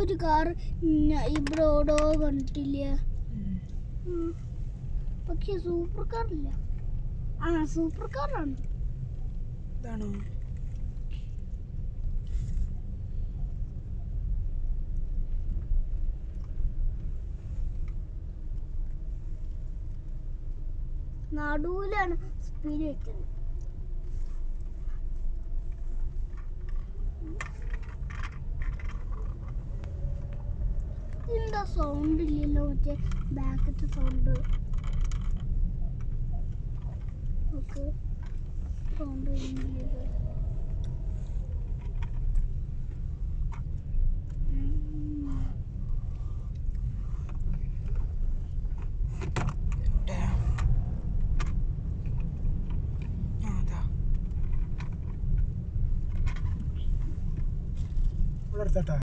ഒരു കാർ ഇവിടെ ഓടോ കണ്ടിട്ടില്ല. പക്ഷെ സൂപ്പർ കാറില്ല. സൂപ്പർ കാറാണ്. ഇതാണോ? നടുവിലാണ് സ്പീഡ് വെക്കുന്നത്. എന്താ സൗണ്ട് ഇല്ലല്ലോ, മറ്റേ ബാക്കത്തെ സൗണ്ട്. ഓക്കെ, സൗണ്ട് ഇല്ലല്ലോ. ഇവിടെ എടുത്തട്ടാ.